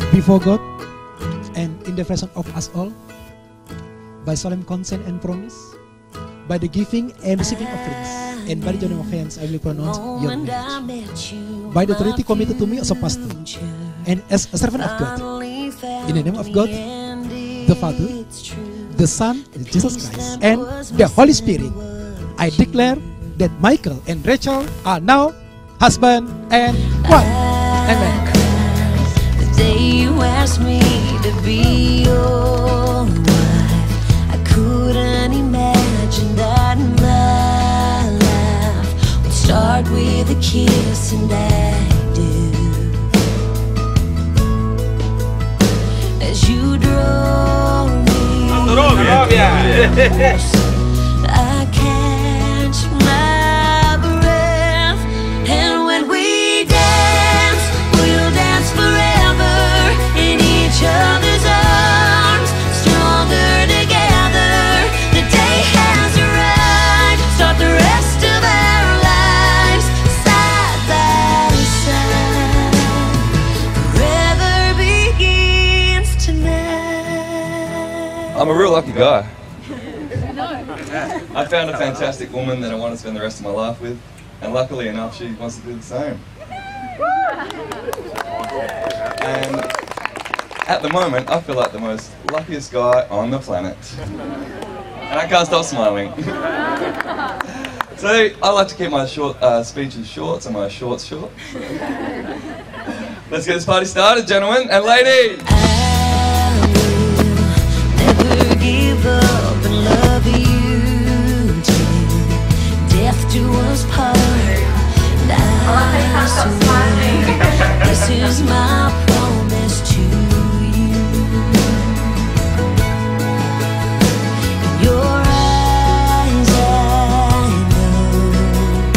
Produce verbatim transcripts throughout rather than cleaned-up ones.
before God and in the presence of us all, by solemn consent and promise, by the giving and receiving offerings, and by the joining of hands, I will pronounce your marriage. By the authority committed to me as a pastor and as a servant of God, in the name of God, the Father, the Son, Jesus Christ, and the Holy Spirit, I declare that Michael and Rachel are now husband and wife. Amen. The day you asked me to be your wife, I couldn't imagine that my life would start with a kiss, and I do. As you drove me close, I catch my breath, and when we dance, we'll dance forever in each other's arms, stronger together. The day has arrived, start the rest of our lives side by side. Forever begins tonight. I'm a real lucky guy. I found a fantastic woman that I want to spend the rest of my life with, and luckily enough she wants to do the same. And at the moment I feel like the most luckiest guy on the planet, and I can't stop smiling. So I like to keep my short uh, speeches short, so my shorts short. Let's get this party started, gentlemen and ladies. Never give up and love you till death do us part. And I swear this is my promise to you. In your eyes I know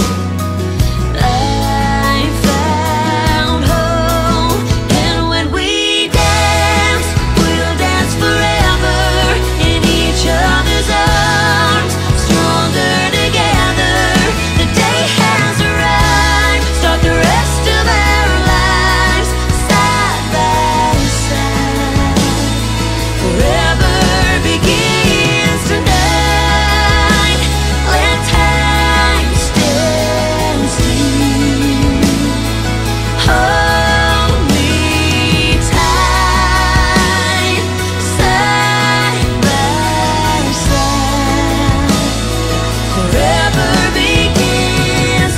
I found hope, and when we dance, we'll dance forever in each other's arms, stronger together. The day has arrived, start the rest of our lives side by side. Forever begins tonight. Let time stand still. Hold me tight, side by side. Forever begins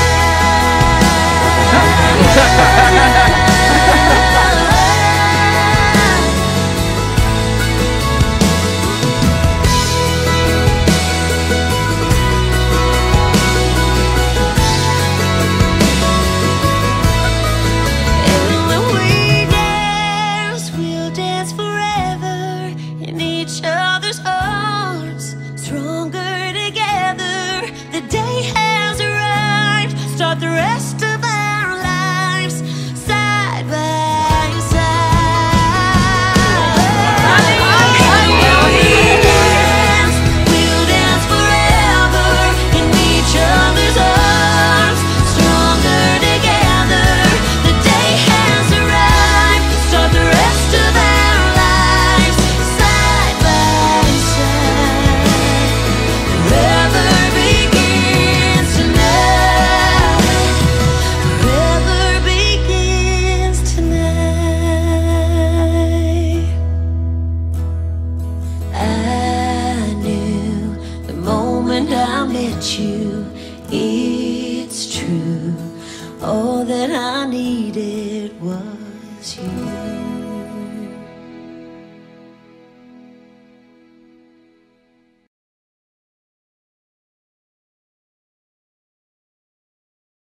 And when we dance, we'll dance forever in each other's arms, stronger together. The day has arrived, start the rest of our lives side by side. And when we dance, we'll dance forever in each other's arms, stronger together. The day has arrived, start the rest of our lives side by side. Forever begins tonight. Forever begins tonight. I knew the moment I met you, it's true, all that I